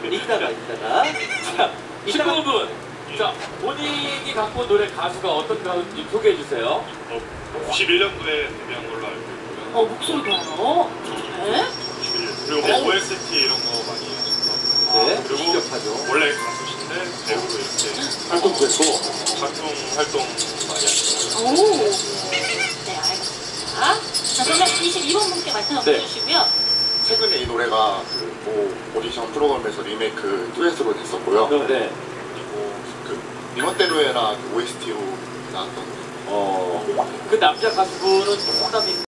이따가. 자, 19분. 자, 본인이 갖고 온 노래 가수가 어떤 가수인지 소개해 주세요. 91년도에 데뷔한 걸로 알고 있고요. 목소리 봐요. 네? 91년. 그리고 뭐 OST 이런 거 많이 하셨고. 네, 그리고 기억하죠. 원래 가수신데 배우로 이렇게 활동도 했고. 활동 많이 하시고. 오. 네, 알겠습니다. 자, 그러면 22번 분께 말씀 한번 해주시고요. 최근에 이 노래가 그 오디션 프로그램에서 리메이크 듀엣으로 됐었고요. 네. 그리고 그 니멋대로해라 OST로 나왔던 그 남자 가수분은 상담이